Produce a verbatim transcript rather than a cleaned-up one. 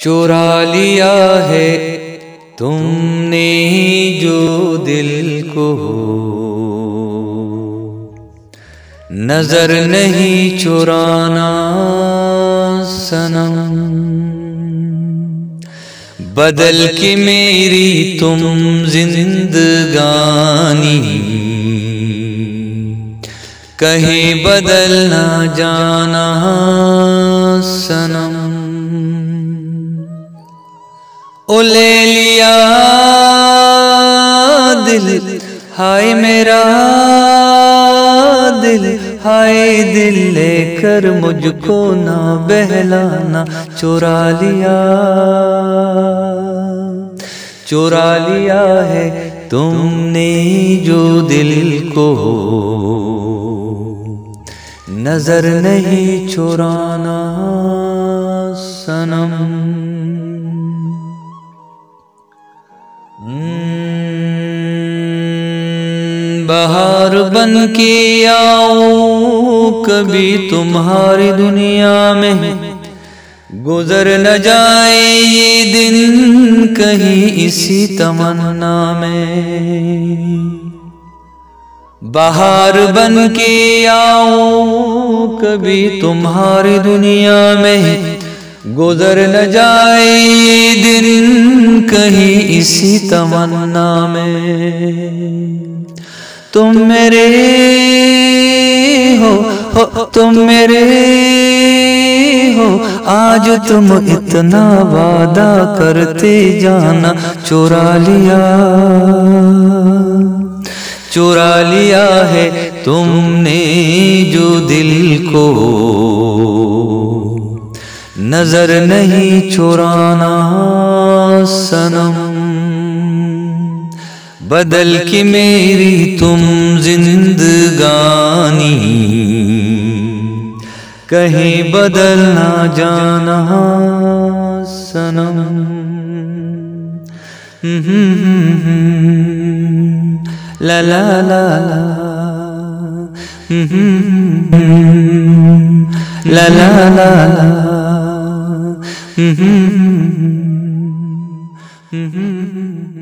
चुरा लिया है तुमने जो दिल को, नजर नहीं चुराना सनम। बदल के मेरी तुम जिंदगानी, कहीं बदल ना जाना सनम। ओ ले लिया दिल, हाय मेरा दिल, हाय दिल लेकर मुझको ना बहलाना। चुरा लिया चुरा लिया है तुमने जो दिल को, नजर नहीं चुराना सनम। बहार बन के आऊं कभी तुम्हारी दुनिया में, गुजर न जाए ये दिन कहीं इसी तमन्ना में। बहार बन के आऊं कभी तुम्हारी दुनिया में, गुजर न जाए ये दिन कहीं इसी तमन्ना में। तुम मेरे हो, हो तुम मेरे हो, आज तुम इतना वादा करते जाना। चुरा लिया चुरा लिया है तुमने जो दिल को, नजर नहीं चुराना सनम। बदल के मेरी तुम जिंदगानी, कहीं बदल ना जाना सनम। ला ला ला ला ला ला ला।